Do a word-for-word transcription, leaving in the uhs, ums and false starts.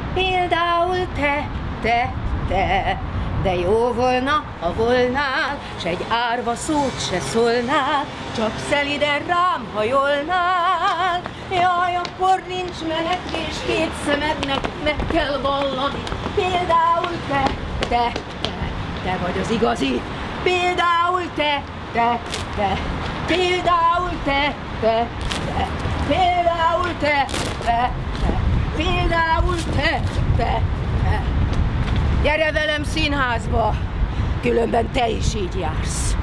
Például te, te, te, de jó volna, ha volnál, s egy árva szót se szólnál, csak szeliden rám hajolnál. Jaj, akkor nincs menekvés, két szemednek meg kell vallani. Például te, te, te, te vagy az igazi. Például te, te, te, például te, te, te, például te, te, te, például te, te, te. Gyere velem színházba, különben te is így jársz.